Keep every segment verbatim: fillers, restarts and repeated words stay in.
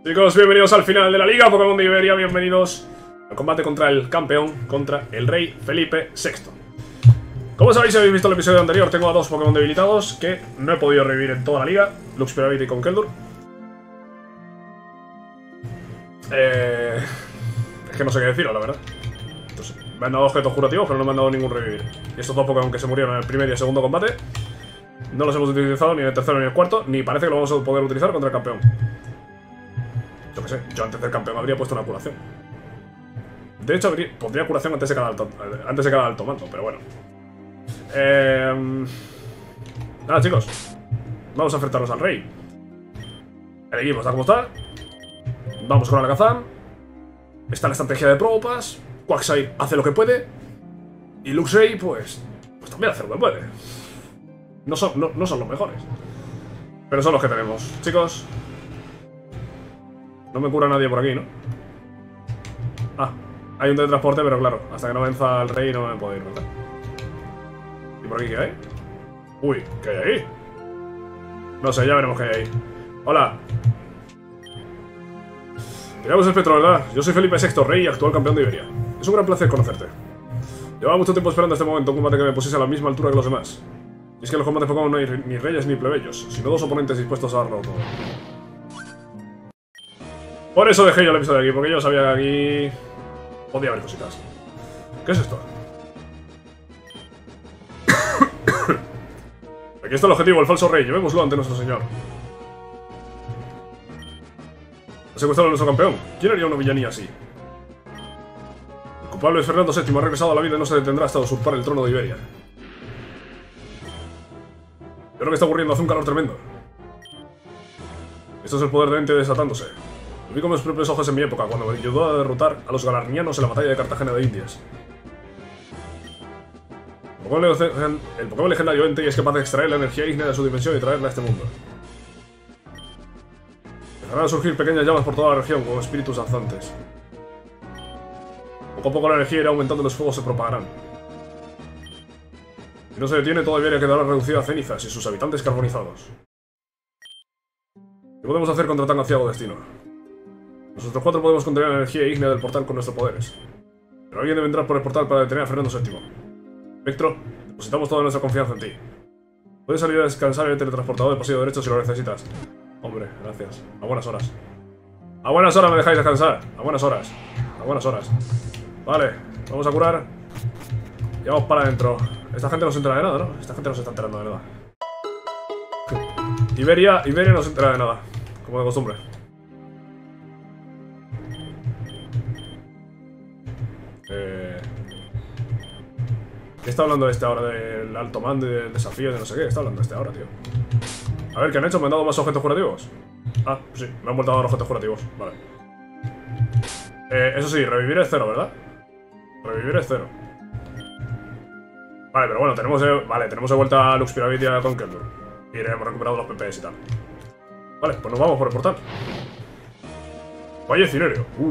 Chicos, bienvenidos al final de la Liga Pokémon de Iberia. Bienvenidos al combate contra el campeón, contra el rey Felipe sexto. Como sabéis, si habéis visto el episodio anterior, tengo a dos Pokémon debilitados que no he podido revivir en toda la liga: Luxpiravid y Conkeldurr. Eh... Es que no sé qué deciros, la verdad. Entonces, me han dado objetos curativos, pero no me han dado ningún revivir. Y estos dos Pokémon que se murieron en el primer y el segundo combate no los hemos utilizado ni en el tercero ni en el cuarto, ni parece que lo vamos a poder utilizar contra el campeón. Yo qué sé, yo antes del campeón habría puesto una curación. De hecho, habría, pondría curación antes de cada alto, antes de cada alto mando, pero bueno. Eh... Nada, chicos. Vamos a enfrentarnos al rey. El equipo está como está. Vamos con Alakazam. Está la estrategia de Probopass. Quagsire hace lo que puede. Y Luxray, pues... Pues también hace lo que puede. No son, no, no son los mejores, pero son los que tenemos. Chicos, no me cura nadie por aquí, ¿no? Ah, hay un teletransporte, pero claro, hasta que no venza al rey no me puedo ir, ¿verdad? ¿Y por aquí qué hay? Uy, ¿qué hay ahí? No sé, ya veremos qué hay ahí. Hola. Tenemos espectro, ¿verdad? Yo soy Felipe sexto, rey y actual campeón de Iberia. Es un gran placer conocerte. Llevaba mucho tiempo esperando este momento, un combate que me pusiese a la misma altura que los demás. Y es que en los combates Pokémon no hay ni reyes ni plebeyos, sino dos oponentes dispuestos a darlo todo. Por eso dejé yo el episodio aquí, porque yo sabía que aquí podía haber cositas. ¿Qué es esto? Aquí está el objetivo, el falso rey. Llevémoslo ante nuestro señor. Ha secuestrado a nuestro campeón. ¿Quién haría una villanía así? El culpable es Fernando séptimo. Ha regresado a la vida y no se detendrá hasta usurpar el trono de Iberia. Yo creo que está ocurriendo, hace un calor tremendo. Esto es el poder de Ente desatándose. Lo vi con mis propios ojos en mi época, cuando me ayudó a derrotar a los galarnianos en la batalla de Cartagena de Indias. El Pokémon, el Pokémon legendario Entei es capaz de extraer la energía ígnea de su dimensión y traerla a este mundo. Empezarán a surgir pequeñas llamas por toda la región, como espíritus danzantes. Poco a poco la energía irá aumentando y los fuegos se propagarán. Si no se detiene, toda Iberia quedará reducida a cenizas y sus habitantes carbonizados. ¿Qué podemos hacer contra tan aciago destino? Nosotros cuatro podemos contener la energía ígnea del portal con nuestros poderes. Pero alguien debe entrar por el portal para detener a Fernando séptimo. Spectro, depositamos toda nuestra confianza en ti. Puedes salir a descansar en el teletransportador del pasillo derecho si lo necesitas. Hombre, gracias. A buenas horas. A buenas horas me dejáis descansar. A buenas horas. A buenas horas. Vale, vamos a curar. Y vamos para adentro. Esta gente no se entera de nada, ¿no? Esta gente no se está enterando de nada. Iberia, Iberia no se entera de nada, como de costumbre. Eh... ¿Qué está hablando este ahora? Del alto mando y del desafío de no sé qué. ¿Qué está hablando este ahora, tío? A ver, ¿qué han hecho? ¿Me han dado más objetos curativos? Ah, sí, me han vuelto a dar objetos curativos. Vale. Eh, eso sí, revivir es cero, ¿verdad? Revivir es cero. Vale, pero bueno, tenemos de, vale, tenemos de vuelta a Luxpiravid y a Conkeldurr. Y hemos recuperado los P Ps y tal. Vale, pues nos vamos por el portal. Valle Cinerio. Uh.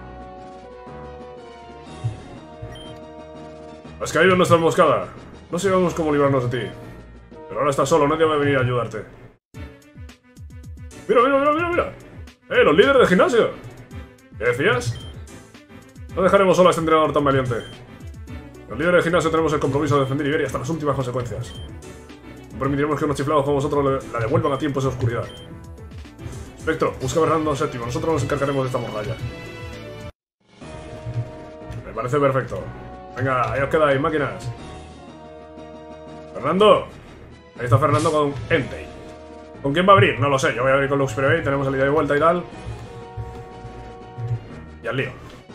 Has caído en nuestra emboscada. No sabemos cómo librarnos de ti. Pero ahora estás solo, nadie va a venir a ayudarte. Mira, mira, mira, mira, mira. ¡Eh, los líderes del gimnasio! ¿Qué decías? No dejaremos solo a este entrenador tan valiente. Los líderes del gimnasio tenemos el compromiso de defender Iberia hasta las últimas consecuencias. No permitiremos que unos chiflados como vosotros la devuelvan a tiempo esa oscuridad. Spectro, busca a Fernando séptimo. Nosotros nos encargaremos de esta morralla. Me parece perfecto. Venga, ahí os quedáis, máquinas. Fernando. Ahí está Fernando con Entei. ¿Con quién va a abrir? No lo sé. Yo voy a abrir con Luxpiravid. Tenemos el ida de vuelta y tal. Y al lío.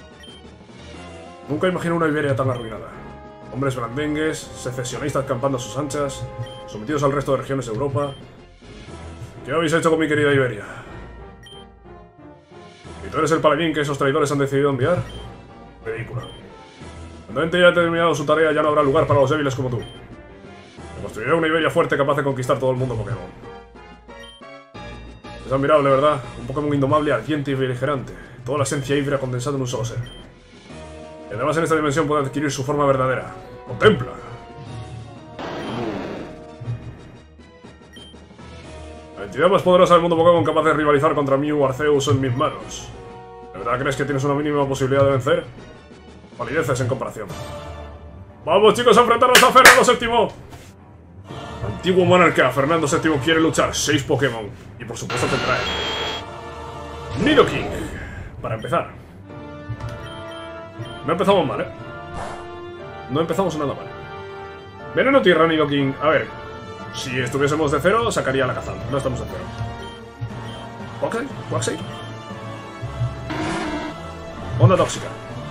Nunca imaginé una Iberia tan arruinada. Hombres blandengues, secesionistas campando a sus anchas, sometidos al resto de regiones de Europa. ¿Qué habéis hecho con mi querida Iberia? ¿Y tú eres el paladín que esos traidores han decidido enviar? Ridículo. Cuando Entei haya terminado su tarea ya no habrá lugar para los débiles como tú. Me construiré una Iberia fuerte capaz de conquistar todo el mundo Pokémon. Es admirable, ¿verdad? Un Pokémon indomable, ardiente y beligerante. Toda la esencia híbrida condensada en un solo ser. Y además en esta dimensión puede adquirir su forma verdadera. ¡Contempla! entidad más poderosa del mundo Pokémon capaz de rivalizar contra Mew o Arceus en mis manos. ¿De verdad crees que tienes una mínima posibilidad de vencer? Valideces en comparación. ¡Vamos, chicos, a enfrentarnos a Fernando séptimo! Antiguo monarca, Fernando séptimo quiere luchar. Seis Pokémon. Y por supuesto tendrá él. Nidoking. Para empezar. No empezamos mal, ¿eh? No empezamos nada mal. Veneno Tierra, Nidoking. A ver, si estuviésemos de cero, sacaría la Kazan. No estamos de cero. Quaxly, Quaxly. Onda tóxica.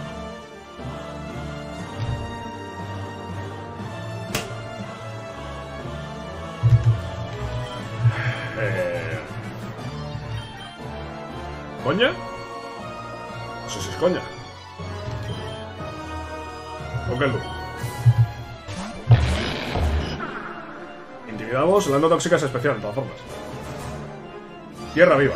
Eh... ¿Coña? No sé si es coña. O Keldu. Intimidamos. La onda tóxica es especial, de todas formas. Tierra viva.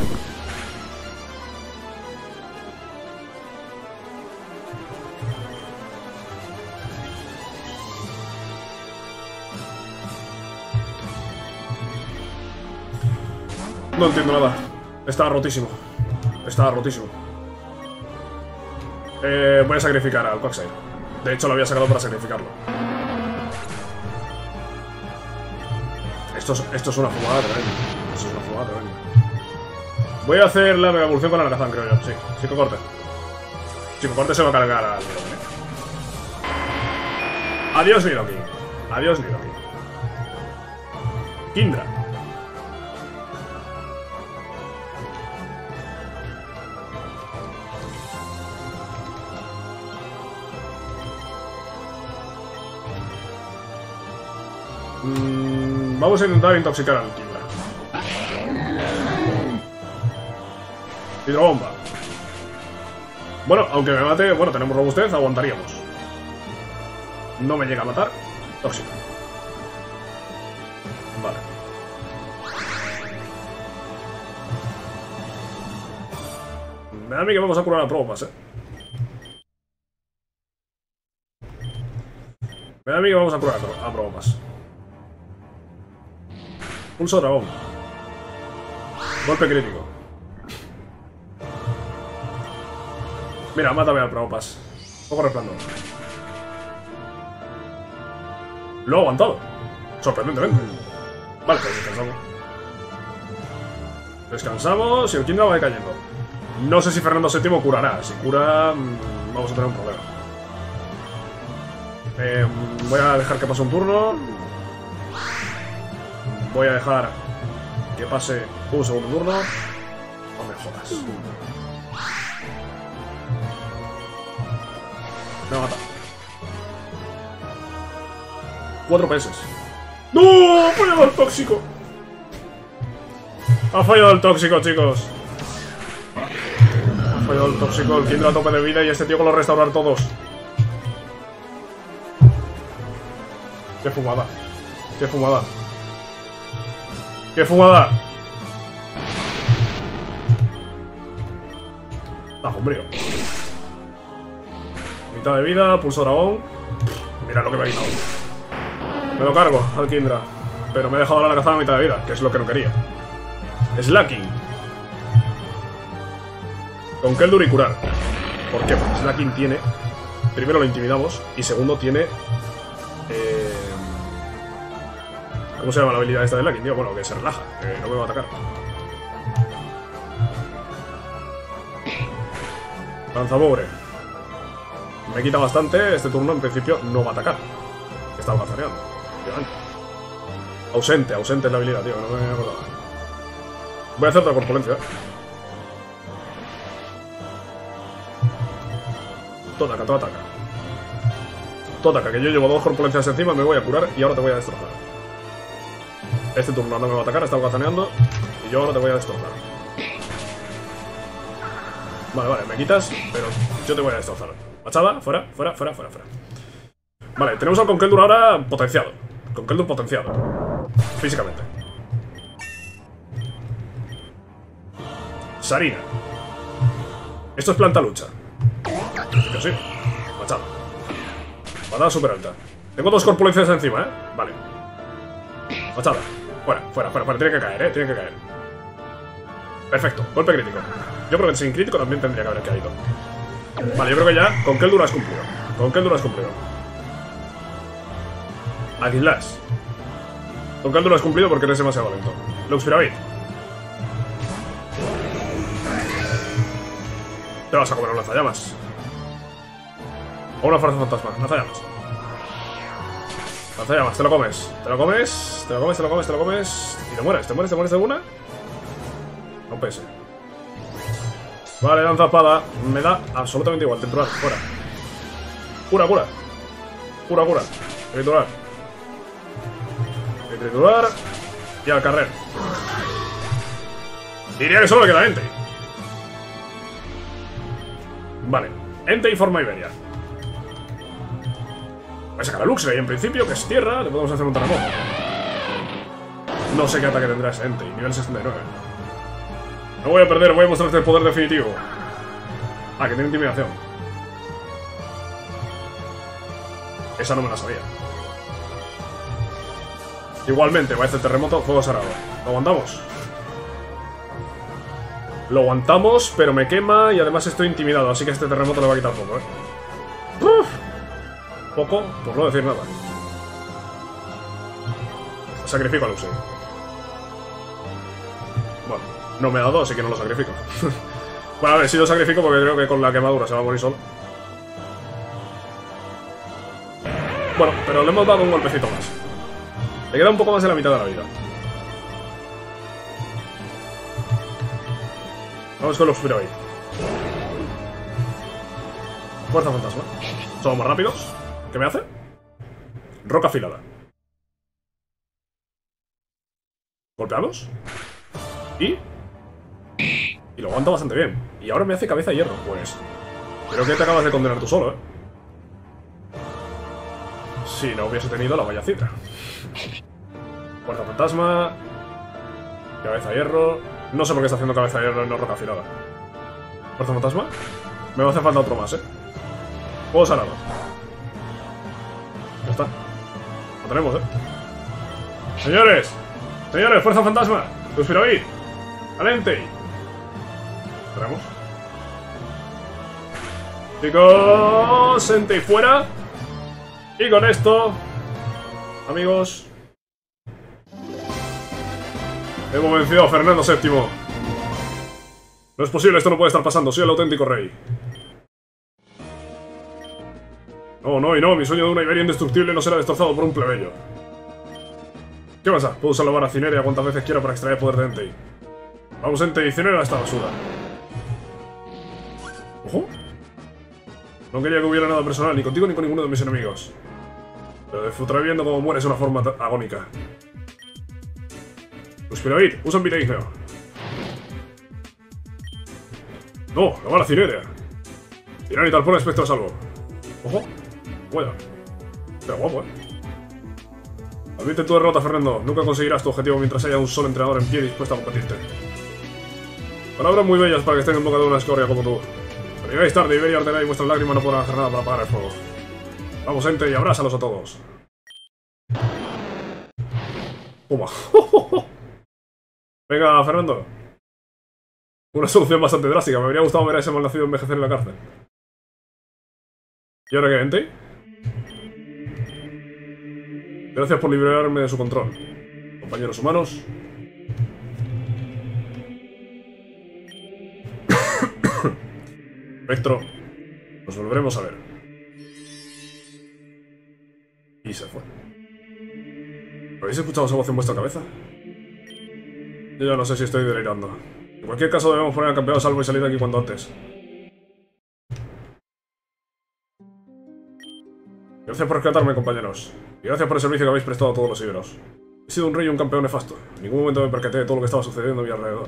No entiendo nada. Estaba rotísimo. Estaba rotísimo. Eh, voy a sacrificar al Quaxly. De hecho, lo había sacado para sacrificarlo. Esto es, esto es una fumada tremenda. Esto es una fumada tremenda. Voy a hacer la mega evolución con la Alakazam, creo yo. Sí, Chico Corte. Chico Corte se va a cargar al Nidoking. Adiós, Nidoking. Adiós, Nidoking. Kindra. Mm, vamos a intentar intoxicar al Kindra. Hidrobomba. Bueno, aunque me mate, bueno, tenemos robustez, aguantaríamos. No me llega a matar. Tóxico. Vale. Me da a mí que vamos a curar a Probopass, eh. Me da a mí que vamos a curar a Probopass. Pulso dragón. Golpe crítico. Mira, mátame al Probopass. Poco resplandor. Lo he aguantado. Sorprendentemente. Vale, pues descansamos. Descansamos y el Kindra va decayendo. No sé si Fernando séptimo curará. Si cura, vamos a tener un problema. Eh, voy a dejar que pase un turno. Voy a dejar que pase un segundo turno. No me jodas. Me mata. Cuatro P S. ¡No! ¡Ha fallado el tóxico! Ha fallado el tóxico, chicos. Ha fallado el tóxico. El Kindra a tope de vida y este tío con los restaurar todos. ¡Qué fumada! ¡Qué fumada! ¡Qué fumada! ¡Bajo brío! Mitad de vida, pulso dragón. Mira lo que me ha quitado. Me lo cargo al Kindra. Pero me he dejado la Alakazam a mitad de vida, que es lo que no quería. Slacking. Con Keldur y curar. ¿Por qué? Porque Slacking tiene... Primero lo intimidamos y segundo tiene... Eh... ¿Cómo se llama la habilidad esta de Slacking, tío? Bueno, que se relaja, que no me va a atacar. Lanzabobre. Me quita bastante. Este turno en principio no va a atacar. Estaba cazareando. Ausente, ausente es la habilidad, tío. No me acordaba. Voy a hacer otra corpulencia. Todo ataca, todo ataca. Todo ataca, que yo llevo dos corpulencias encima, me voy a curar y ahora te voy a destrozar. Este turno no me va a atacar, estaba cazaneando y yo ahora te voy a destrozar. Vale, vale, me quitas, pero yo te voy a destrozar. Machada, fuera, fuera, fuera, fuera, fuera. Vale, tenemos al Conkeldurr ahora potenciado. Conkeldurr potenciado. Físicamente. Sarina. Esto es planta lucha. Que sí. Machada. Patada súper alta. Tengo dos corpulencias encima, ¿eh? Vale. Machada. Fuera, fuera, fuera, fuera. Tiene que caer, eh. Tiene que caer. Perfecto. Golpe crítico. Yo creo que sin crítico también tendría que haber caído. Vale, yo creo que ya con Keldor has cumplido. Con Keldor has cumplido. Aguilas. Con Keldor has cumplido porque eres demasiado lento. Luxpiravit. Te vas a comer un lanzallamas. O una fuerza fantasma. Lanzallamas. Lanzallamas, te lo comes. Te lo comes, te lo comes, te lo comes, te lo comes. Y te mueres, te mueres, te mueres de una. No pese. Vale, lanza espada. Me da absolutamente igual. Triturar, fuera. Cura, cura. Cura, cura. Triturar. Triturar. Y al carrer. Diría que solo le queda Entei. Vale. Entei forma Iberia. Voy a sacar a Luxray en principio, que es tierra. Le podemos hacer un terremoto. No sé qué ataque tendrá ese Entei. Nivel sesenta y nueve. No voy a perder, voy a mostrarte el poder definitivo. Ah, que tiene intimidación. Esa no me la sabía. Igualmente, va a hacer terremoto, fuego sagrado. ¿Lo aguantamos? Lo aguantamos, pero me quema y además estoy intimidado, así que este terremoto le va a quitar poco, ¿eh? Uf. Poco, por no decir nada. Sacrifico a Luxray. Bueno, no me ha dado, así que no lo sacrifico. Bueno, a ver, sí lo sacrifico porque creo que con la quemadura se va a morir solo. Bueno, pero le hemos dado un golpecito más. Le queda un poco más de la mitad de la vida. Vamos con los Luxpiravit. Fuerza fantasma. Somos más rápidos. ¿Qué me hace? Roca afilada. Golpeamos. Y... Y lo aguanta bastante bien. Y ahora me hace cabeza de hierro. Pues... Creo que te acabas de condenar tú solo, ¿eh? Si no hubiese tenido la valla citra. Fuerza fantasma. Cabeza de hierro. No sé por qué está haciendo cabeza de hierro y no roca afilada. Fuerza fantasma. Me va a hacer falta otro más, ¿eh? Juego salado. Ya está. Lo tenemos, ¿eh? Señores. Señores, fuerza fantasma. Luxpiravit. Alentei. Tenemos. Chicos, Entei fuera. Y con esto, amigos, hemos vencido a Fernando séptimo. No es posible, esto no puede estar pasando. Soy el auténtico rey. No, no y no. Mi sueño de una Iberia indestructible no será destrozado por un plebeyo. ¿Qué pasa? Puedo salvar a Cineria cuantas veces quiera para extraer poder de Entei. Vamos, Entei, Cineria a esta basura. ¡Ojo! No quería que hubiera nada personal, ni contigo ni con ninguno de mis enemigos. Pero disfrutaré viendo cómo mueres de una forma agónica. Luxpiravit, usa un Viteigneo. No, no va la Cineria. Tiranitar, pon espectro a salvo. Ojo, bueno. Pero guapo, eh. Admite tu derrota, Fernando. Nunca conseguirás tu objetivo mientras haya un solo entrenador en pie dispuesto a combatirte. Palabras muy bellas para que estén en boca de una escoria como tú. Pero llegáis tarde, Iberia Artera y vuestras lágrimas no podrán hacer nada para apagar el fuego. Vamos, gente, y abrázalos a todos. Puma. Venga, Fernando. Una solución bastante drástica. Me habría gustado ver a ese malnacido envejecer en la cárcel. ¿Y ahora qué, Entei? Gracias por liberarme de su control. Compañeros humanos. Spectro. Nos volveremos a ver. Y se fue. ¿Habéis escuchado esa voz en vuestra cabeza? Yo ya no sé si estoy delirando. En cualquier caso debemos poner al campeón a salvo y salir de aquí cuanto antes. Gracias por rescatarme, compañeros. Y gracias por el servicio que habéis prestado a todos los íberos. He sido un rey y un campeón nefasto. En ningún momento me percaté de todo lo que estaba sucediendo a mi alrededor.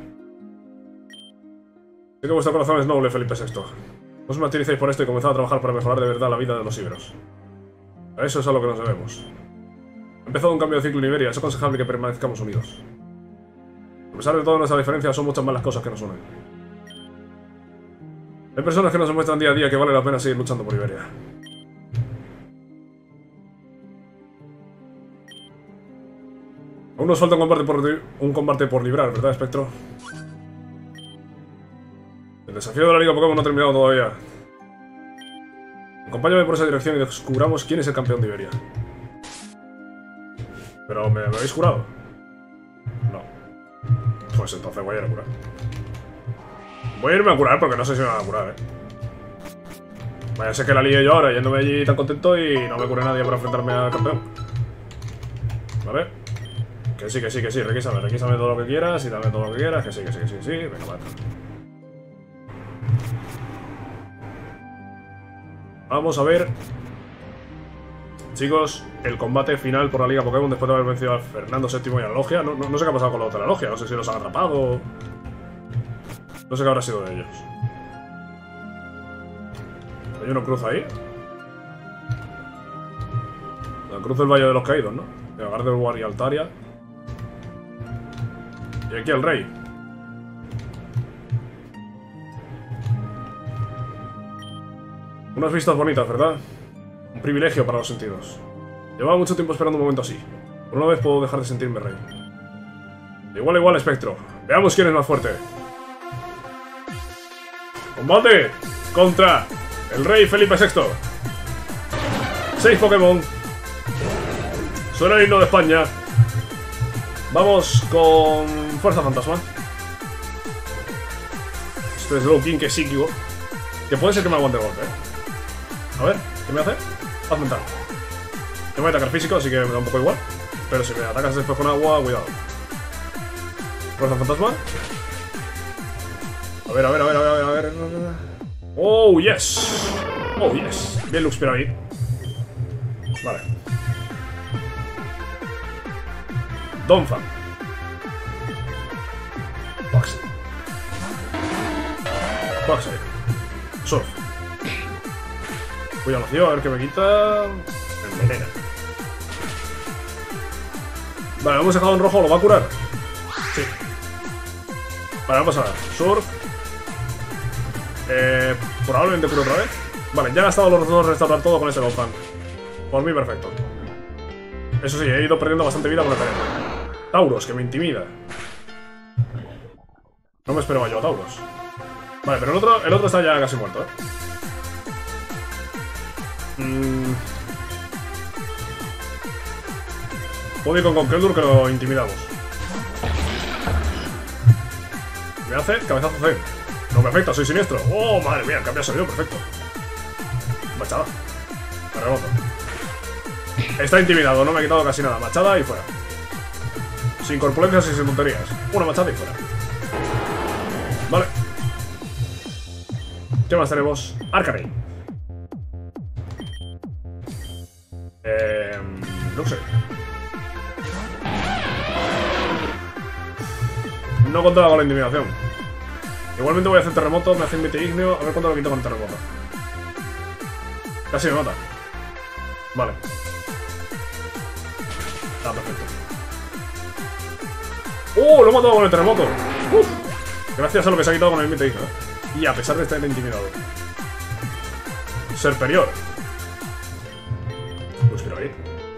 Sé que vuestro corazón es noble, Felipe sexto. No os martiricéis por esto y comenzad a trabajar para mejorar de verdad la vida de los íberos. A eso es a lo que nos debemos. Ha empezado un cambio de ciclo en Iberia, es aconsejable que permanezcamos unidos. A pesar de todas nuestras diferencias, son muchas más las cosas que nos unen. Hay personas que nos demuestran día a día que vale la pena seguir luchando por Iberia. Aún nos falta un combate por, un combate por librar, ¿verdad, Espectro? El desafío de la Liga Pokémon no ha terminado todavía. Acompáñame por esa dirección y descubramos quién es el campeón de Iberia. ¿Pero me, me habéis jurado? No. Pues entonces voy a ir a curar. Voy a irme a curar porque no sé si me van a curar, eh. Vaya a ser que la lié yo ahora yéndome allí tan contento y no me cure nadie para enfrentarme al campeón. ¿Vale? Que sí, que sí, que sí, requísame, requísame todo lo que quieras y dame todo lo que quieras, que sí, que sí, que sí, que sí, venga, vale. Vamos a ver, chicos, el combate final por la Liga Pokémon después de haber vencido a Fernando séptimo y a la Logia. No, no, no sé qué ha pasado con la otra Logia, no sé si los han atrapado. No sé qué habrá sido de ellos. Hay uno cruza ahí. No, cruza el Valle de los Caídos, ¿no? De Gardevoir y Altaria. Y aquí el rey. Unas vistas bonitas, ¿verdad? Un privilegio para los sentidos. Llevaba mucho tiempo esperando un momento así. Por una vez puedo dejar de sentirme rey. Igual, igual, Espectro. Veamos quién es más fuerte. ¡Combate! Contra el rey Felipe sexto. Seis Pokémon. Suena el himno de España. Vamos con Fuerza Fantasma. Este es Slowking, que es psíquico. Que puede ser que me aguante el golpe, ¿eh? A ver, ¿qué me hace? Haz mental. Te voy a atacar físico, así que me da un poco igual. Pero si me atacas después con agua, cuidado. Fuerza Fantasma. A ver, a ver, a ver, a ver, a ver, a ver. Oh, yes. Oh, yes. Bien, Luxpiravid. Vale. Donphan. Quaxly. Quaxly. Surf. Voy a vacío, a ver qué me quita. Envenena. Vale, lo hemos dejado en rojo, ¿lo va a curar? Sí. Vale, vamos a ver. Surf. Eh, probablemente cure otra vez. Vale, ya he gastado los dos restaurar todo con ese Donphan. Por mí, perfecto. Eso sí, he ido perdiendo bastante vida con el veneno. Tauros, que me intimida. No me esperaba yo a Tauros. Vale, pero el otro, el otro está ya casi muerto, ¿eh? Mm. Puedo ir con Conkeldurr, que lo intimidamos. Me hace cabezazo C. No me afecta, soy siniestro. Oh, madre mía, el cambio ha salido perfecto. Machada. Me reboto. Está intimidado, no me ha quitado casi nada. Machada y fuera. Sin corpulencias y sin tonterías. Una machada y fuera. Vale. ¿Qué más tenemos? Arcanine. Eh, no sé. No contaba con la intimidación. Igualmente voy a hacer terremoto, me hace invite igneo. A ver cuánto lo quito con el terremoto. Casi me mata. Vale. Está perfecto. ¡Oh! Lo he matado con el terremoto. Uf. Gracias a lo que se ha quitado con el invite igneo. Y a pesar de estar intimidado. Serperior. Pues quiero ir.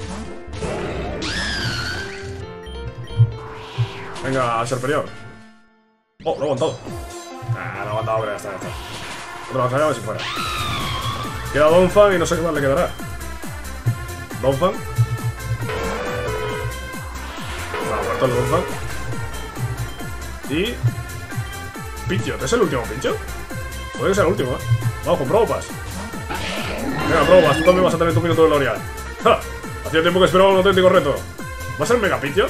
Venga, Serperior. Oh, lo he aguantado. Ah, lo he aguantado, pero ya está, ya está. Otro batalla, a ver si fuera. Queda Donphan y no sé qué más le quedará. Donphan. Ha muerto el Donphan. Y... Pidgeot, ¿es el último Pidgeot? Puede ser el último, ¿eh? Vamos con Probopass. Venga, Probopass, tú también vas a tener tu minuto de gloria. ¡Ja! Hacía tiempo que esperaba un auténtico reto. ¿Va a ser Mega Pidgeot?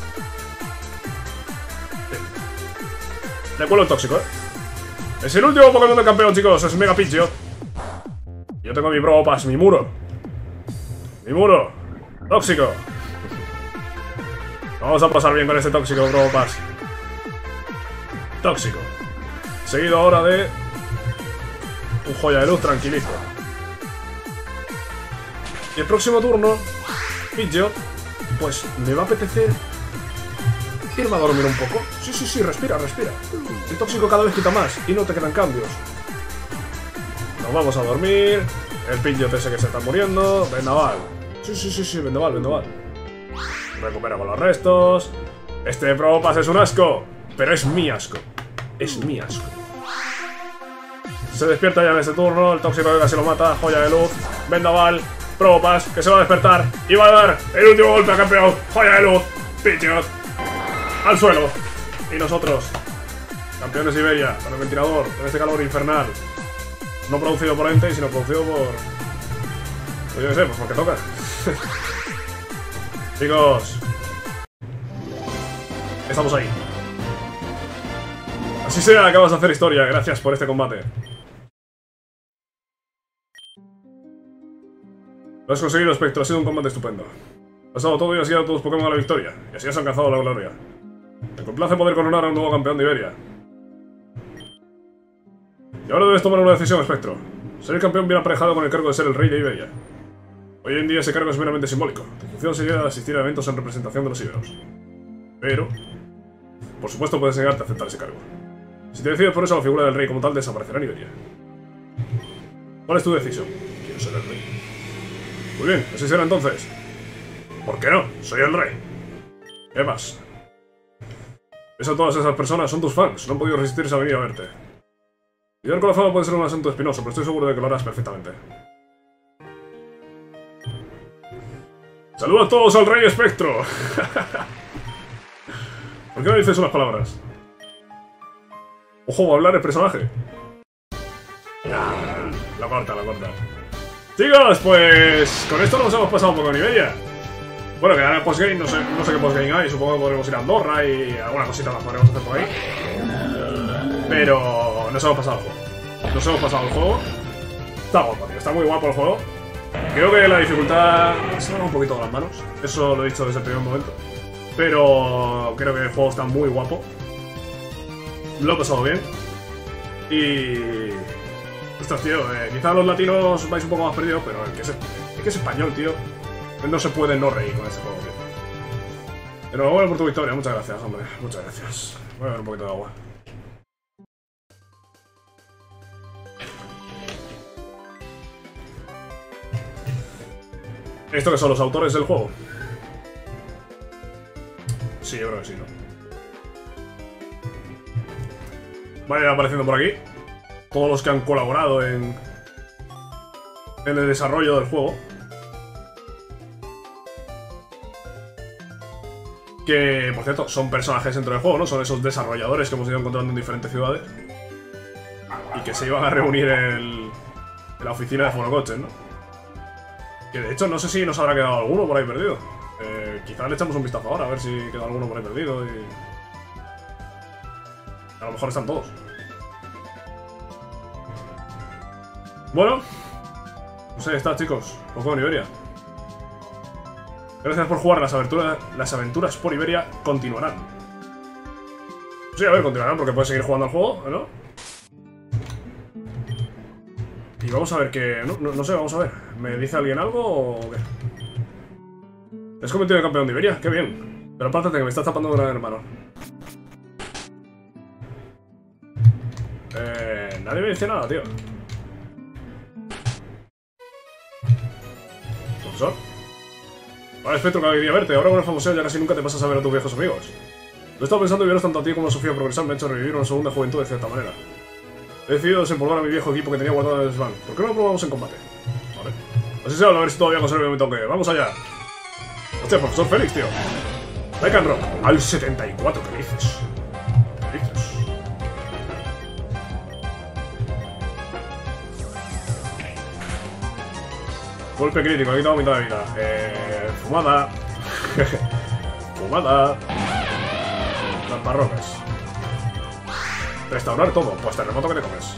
Sí. Le cuelo el tóxico, ¿eh? Es el último Pokémon del campeón, chicos. Es Mega Pidgeot. Yo tengo mi Probopass, mi muro. Mi muro. Tóxico. Vamos a pasar bien con este tóxico Probopass. Tóxico. Seguido ahora de un joya de luz tranquilito. Y el próximo turno, Pidgeot, pues me va a apetecer irme a dormir un poco. Sí, sí, sí, respira, respira. El tóxico cada vez quita más y no te quedan cambios. Nos vamos a dormir. El Pidgeot ese que se está muriendo. Vendaval. Sí, sí, sí, sí, Vendaval, Vendaval. Recupera con los restos. Este Probopass es un asco, pero es mi asco. Es mi asco. Se despierta ya en este turno. El tóxico que casi lo mata. Joya de luz. Vendaval. Probopass, que se va a despertar. Y va a dar el último golpe al campeón. Joya de luz. Pidgeot. Al suelo. Y nosotros, campeones de Iberia, con el ventilador, con este calor infernal. No producido por Entei, sino producido por... Pues yo qué sé, pues porque toca. Chicos, estamos ahí. Así sea, acabas de hacer historia. Gracias por este combate. Lo has conseguido, Spectro. Ha sido un combate estupendo. Has dado todo y has guiado a todos los Pokémon a la victoria. Y así has alcanzado la gloria. Me complace poder coronar a un nuevo campeón de Iberia. Y ahora debes tomar una decisión, Spectro. Ser el campeón viene aparejado con el cargo de ser el rey de Iberia. Hoy en día ese cargo es meramente simbólico. Tu función sería asistir a eventos en representación de los íberos. Pero, por supuesto, puedes negarte a aceptar ese cargo. Si te decides por eso, la figura del rey como tal desaparecerá en Iberia. ¿Cuál es tu decisión? Quiero ser el rey. Muy bien, así será entonces. ¿Por qué no? Soy el rey. ¿Qué más? Eso, todas esas personas son tus fans. No han podido resistirse a venir a verte. Lidiar con la fama puede ser un asunto espinoso, pero estoy seguro de que lo harás perfectamente. ¡Saluda a todos al Rey Espectro! ¿Por qué no dices unas palabras? ¡Ojo, va a hablar el personaje! Ah, la corta, la corta. Chicos, pues... con esto nos hemos pasado un poco en Iberia. Bueno, que ahora en postgame, no sé, no sé qué postgame hay. Supongo que podremos ir a Andorra y alguna cosita más podremos hacer por ahí. Pero... nos hemos pasado el juego. Nos hemos pasado el juego. Está guapo, tío. Está muy guapo el juego. Creo que la dificultad se me va un poquito de las manos. Eso lo he dicho desde el primer momento. Pero creo que el juego está muy guapo. Lo he pasado bien. Y... ostras, tío, eh, quizá los latinos vais un poco más perdidos, pero el que es, el que es español, tío, no se puede no reír con este juego, tío. Enhorabuena por tu victoria. Muchas gracias, hombre. Muchas gracias. Voy a beber un poquito de agua. ¿Esto que son los autores del juego? Sí, yo creo que sí, ¿no? Van a ir apareciendo por aquí todos los que han colaborado en, en el desarrollo del juego. Que, por cierto, son personajes dentro del juego, ¿no? Son esos desarrolladores que hemos ido encontrando en diferentes ciudades. Y que se iban a reunir en, en la oficina de Fonocoches, ¿no? Que de hecho no sé si nos habrá quedado alguno por ahí perdido. Eh, quizás le echamos un vistazo ahora a ver si queda alguno por ahí perdido y... a lo mejor están todos. Bueno, pues ahí está, chicos. Poco en Iberia. Gracias por jugar. Las aventuras, las aventuras por Iberia continuarán. Sí, a ver, continuarán porque puedes seguir jugando al juego, ¿no? Y vamos a ver qué... No, no, no sé, vamos a ver. ¿Me dice alguien algo o qué? Es convertido en campeón de Iberia, qué bien. Pero apártate que me estás tapando un gran hermano. Eh... Nadie me dice nada, tío. ¿Profesor? Vale, Espectro, que quería verte. Ahora con el famoseo ya casi nunca te pasas a ver a tus viejos amigos. Lo he estado pensando y veros tanto a ti como a Sofía progresar me ha hecho revivir una segunda juventud de cierta manera. He decidido desempolvar a mi viejo equipo que tenía guardado en el desván. ¿Por qué no lo probamos en combate? Vale. Así sea, a ver si todavía conservo el momento que... ¡Vamos allá! Hostia, profesor Félix, tío. Lycanroc. Al setenta y cuatro, ¿qué dices? ¿Qué dices? Golpe crítico, he quitado mitad de vida. Eh... Fumada. Fumada. Las parroquias. Restaurar todo. Pues terremoto que te comes.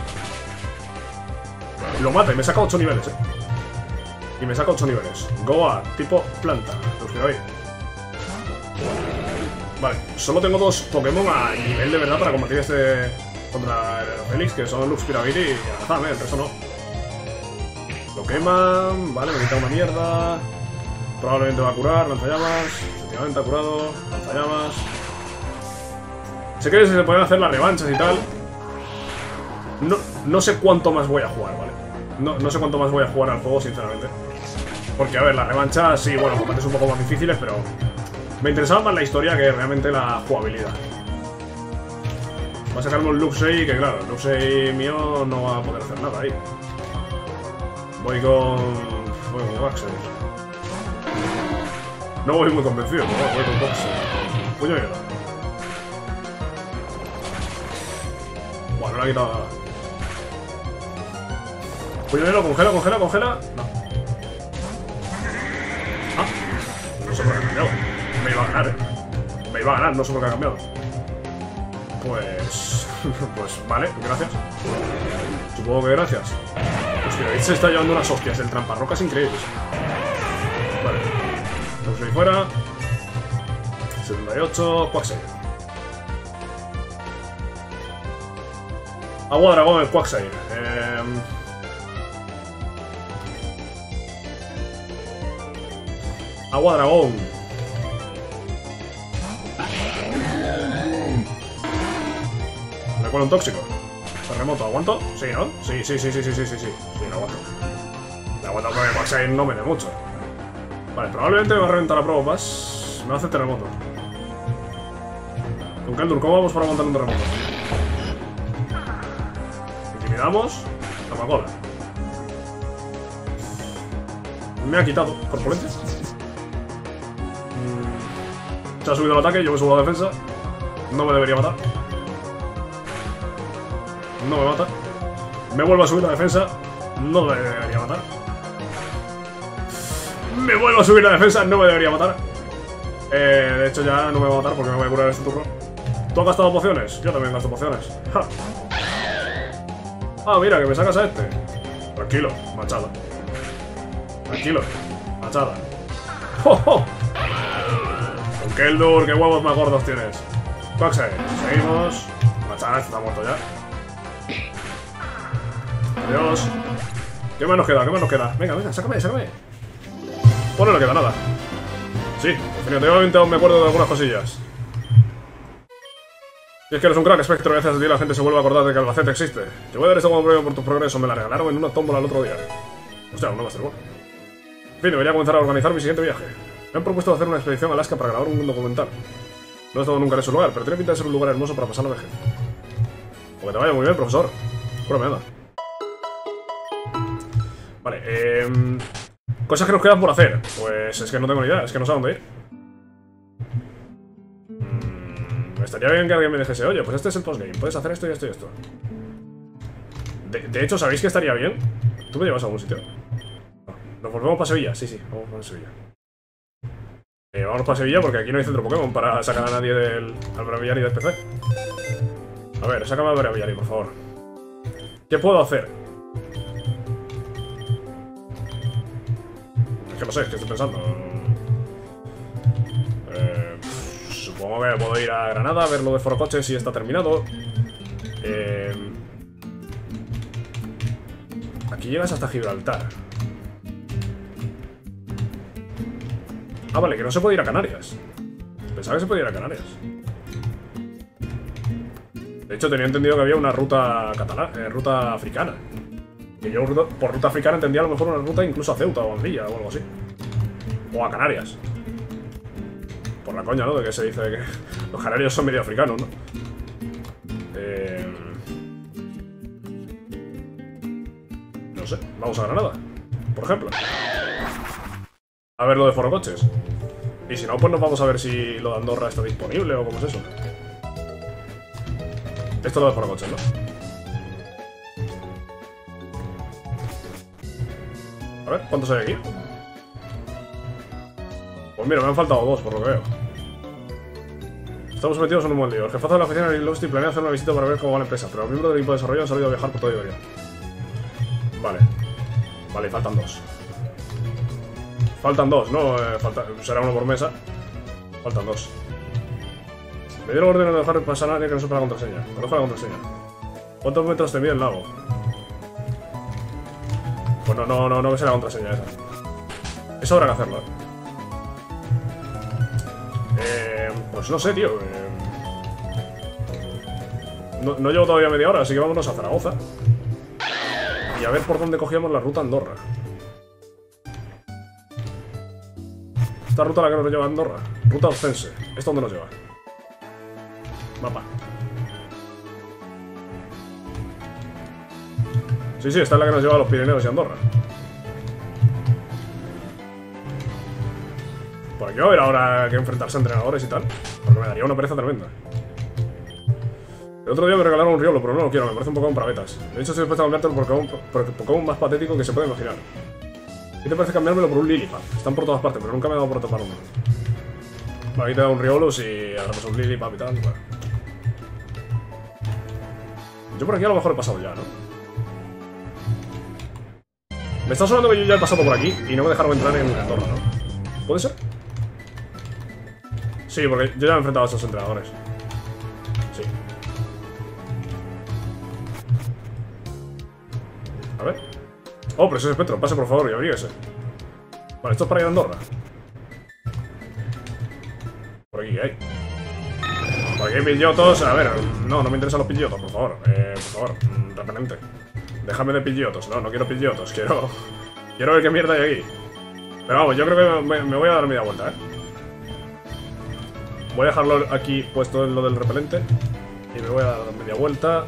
Lo mata y me saca ocho niveles, eh. Y me saca ocho niveles. Goa, tipo planta. Los quiero ahí. Vale, solo tengo dos Pokémon a nivel de verdad para combatir este contra el Félix, que son Lux, Piraviri y Alakazam, eh. El resto no. Lo queman. Vale, me quita una mierda. Probablemente va a curar. Lanzallamas. Efectivamente ha curado. Lanzallamas. Sé que se pueden hacer las revanchas y tal. No, no sé cuánto más voy a jugar, ¿vale? No, no sé cuánto más voy a jugar al juego, sinceramente. Porque, a ver, las revanchas, sí, bueno, combates un poco más difíciles, pero... Me interesaba más la historia que realmente la jugabilidad. Va a sacarme un Luxray que, claro, el Luxray mío no va a poder hacer nada ahí. Voy con... Voy con Quaxair. No voy muy convencido, pero voy con Quaxair. Puño hielo. Bueno, no le ha quitado nada. Puño hielo, congela, congela, congela. No. Ah, no sé por qué ha cambiado. Me iba a ganar, eh. Me iba a ganar, no sé por qué ha cambiado. Pues... Pues vale, gracias. Supongo que gracias. Hostia, David se está llevando unas hostias. El tramparrocas increíbles. Vale. Pues ahí fuera. setenta y ocho, Quaxair. Agua dragón, el Quaxair. Eh... Agua dragón. Me cuelo un tóxico. Terremoto, ¿aguanto? Sí, ¿no? Sí, sí, sí, sí, sí, sí, sí, sí. Sí, lo aguanto. Lo aguanto porque Quaxair no me dé mucho. Vale, probablemente me va a reventar a prueba más. Me hace terremoto. Con Keldurr, ¿cómo vamos para aguantar un terremoto? Intimidamos. Amagola. Me ha quitado corpulencia. Mm. Se ha subido el ataque, yo me subo a la defensa. No me debería matar. No me mata. Me vuelvo a subir la defensa. No me debería matar. Me vuelvo a subir la defensa. No me debería matar. Eh, de hecho ya no me va a matar porque me voy a curar este turno. ¿Tú has gastado pociones? Yo también gasto pociones. ¡Ja! Ah, mira, que me sacas a este. Tranquilo, machada. Tranquilo, machada. ¡Oh, oh! Con Keldurr, qué huevos más gordos tienes. Quaxair, seguimos. Machada, este está muerto ya. Adiós. ¿Qué más nos queda? ¿Qué más nos queda? Venga, venga, sácame, sácame. Pues no le queda nada. Sí, definitivamente aún me acuerdo de algunas cosillas. Y es que eres un crack, Spectro. Gracias a ti la gente se vuelve a acordar de que Albacete existe. Te voy a dar esto como premio por tu progreso. Me la regalaron en una tómbola el otro día. Hostia, no va a ser bueno. En fin, debería comenzar a organizar mi siguiente viaje. Me han propuesto hacer una expedición a Alaska para grabar un documental. No he estado nunca en ese lugar, pero tiene pinta de ser un lugar hermoso para pasar la vejez. O que te vaya muy bien, profesor. Pura mierda. Vale, eh... cosas que nos quedan por hacer. Pues es que no tengo ni idea, es que no sé a dónde ir. Mm, estaría bien que alguien me dijese, oye, pues este es el postgame, puedes hacer esto y esto y esto. De, de hecho, ¿sabéis que estaría bien? ¿Tú me llevas a algún sitio? No. ¿Nos volvemos para Sevilla? Sí, sí, vamos para Sevilla. Eh, vamos para Sevilla porque aquí no hay centro Pokémon para sacar a nadie del al Braviary del P C. A ver, sácame al Braviary, por favor. ¿Qué puedo hacer? Es que no sé, es que estoy pensando. Eh, supongo que puedo ir a Granada a ver lo de Forocoche si está terminado. Eh, aquí llegas hasta Gibraltar. Ah, vale, que no se puede ir a Canarias. Pensaba que se podía ir a Canarias. De hecho, tenía entendido que había una ruta catalana, eh, ruta africana. Que yo por ruta africana entendía a lo mejor una ruta incluso a Ceuta o a Almería o algo así. O a Canarias. Por la coña, ¿no? De que se dice que los canarios son medio africanos, ¿no? Eh... No sé, vamos a Granada, por ejemplo. A ver lo de Forocoches. Y si no, pues nos vamos a ver si lo de Andorra está disponible o cómo es eso. Esto es lo de Forocoches, ¿no? A ver, ¿cuántos hay aquí? Pues mira, me han faltado dos, por lo que veo. Estamos metidos en un buen lío. El jefazo de la oficina de Losty planea hacer una visita para ver cómo va la empresa, pero los miembros del equipo de desarrollo han salido a viajar por toda Iberia. Vale. Vale, faltan dos. Faltan dos, ¿no? Eh, falta... Será uno por mesa. Faltan dos. Me dieron orden de dejar pasar a nadie que no sepa la contraseña. Me dejo la contraseña. ¿Cuántos metros te mide el lago? Pues no, no, no, no me sé la contraseña esa. Eso habrá que hacerlo, ¿eh? Eh, pues no sé, tío. Eh, no, no llevo todavía media hora, así que vámonos a Zaragoza. Y a ver por dónde cogíamos la ruta Andorra. Esta Esta ruta la que nos lleva a Andorra. Ruta Ostense. ¿Esto dónde nos lleva? Mapa. Sí, sí, esta es la que nos lleva a los Pirineos y Andorra. Por aquí va a haber ahora que enfrentarse a entrenadores y tal. Porque me daría una pereza tremenda. El otro día me regalaron un Riolo, pero no lo quiero, me parece un Pokémon para betas. De hecho, estoy dispuesto a cambiarte por Pokémon, por el Pokémon más patético que se puede imaginar. ¿Qué te parece cambiármelo por un Lillipup? Están por todas partes, pero nunca me he dado por topar uno. Vale, aquí te da un Riolus y agarramos un Lillipup y tal. Bueno. Yo por aquí a lo mejor he pasado ya, ¿no? Me está sonando que yo ya he pasado por aquí y no me dejaron entrar en Andorra, ¿no? ¿Puede ser? Sí, porque yo ya me he enfrentado a esos entrenadores. Sí. A ver. Oh, pero ese es Espectro. Pase por favor y abríguese. Vale, esto es para ir a Andorra. Por aquí, ¿qué hay? Por aquí hay Pidgeotos. A ver, no, no me interesan los Pidgeotos, por favor. Eh, por favor, repelente. Déjame de Pidgeotos. No, no quiero Pidgeotos. Quiero... Quiero ver qué mierda hay aquí. Pero vamos, yo creo que me, me voy a dar media vuelta, ¿eh? Voy a dejarlo aquí puesto en lo del repelente. Y me voy a dar media vuelta.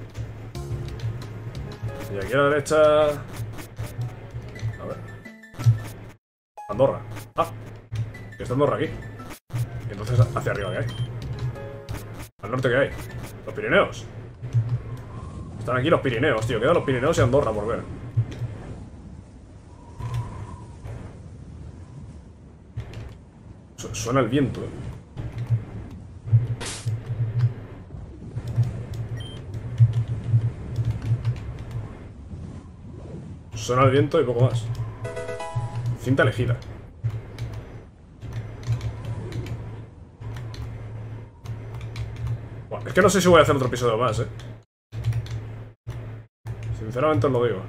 Y aquí a la derecha... A ver. Andorra. Ah, que está Andorra aquí. Y entonces hacia arriba, ¿qué hay? Al norte, ¿qué hay? Los Pirineos. Están aquí los Pirineos, tío. Quedan los Pirineos y Andorra por ver. Su Suena el viento, eh. Suena el viento y poco más. Cinta elegida. Bueno, es que no sé si voy a hacer otro episodio más, eh. Sinceramente os lo digo.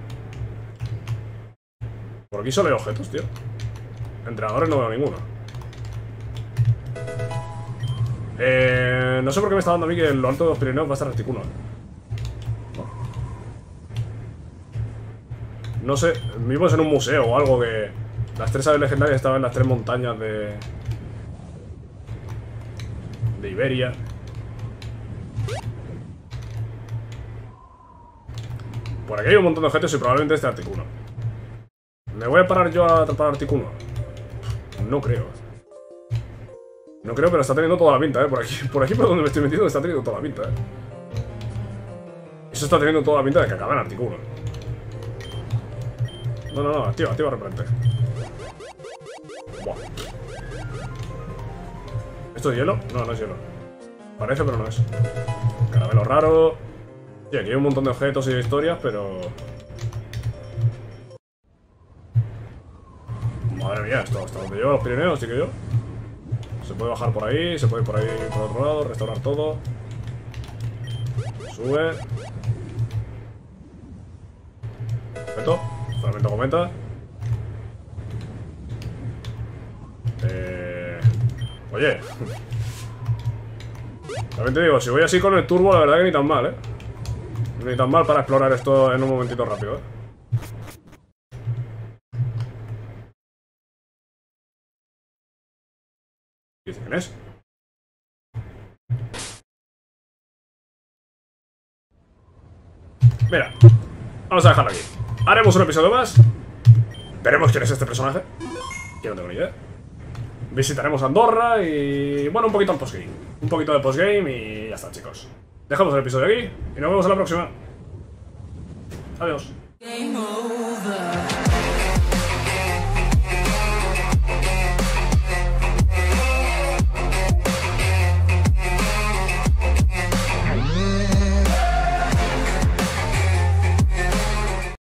Por aquí solo hay objetos, tío. Entrenadores no veo ninguno. Eh, no sé por qué me está dando a mí que en lo alto de los Pirineos va a estar Articuno. No sé, vivimos en un museo o algo que... Las tres aves legendarias estaban en las tres montañas de... De Iberia. Por aquí hay un montón de objetos y probablemente este Articuno. ¿Me voy a parar yo a atrapar Articuno? No creo. No creo, pero está teniendo toda la pinta, ¿eh? Por aquí, por aquí por donde me estoy metiendo está teniendo toda la pinta, ¿eh? Eso está teniendo toda la pinta de que acaba en Articuno. No, no, no, activa, activa repelente. Buah. ¿Esto es hielo? No, no es hielo. Parece, pero no es. Caramelo raro. Sí, aquí hay un montón de objetos y de historias, pero... Madre mía, esto hasta donde lleva los Pirineos, sí que yo. Se puede bajar por ahí, se puede ir por ahí por otro lado, restaurar todo. Sube. Perfecto. Fragmento cometa. Eh... Oye. También te digo, si voy así con el turbo, la verdad que ni tan mal, ¿eh? Ni tan mal para explorar esto en un momentito rápido, ¿eh? ¿Quién es? Mira, vamos a dejarlo aquí. Haremos un episodio más. Veremos quién es este personaje. Que no tengo ni idea. Visitaremos Andorra y... Bueno, un poquito al postgame. Un poquito de postgame y ya está, chicos. Dejamos el episodio aquí y nos vemos en la próxima. Adiós.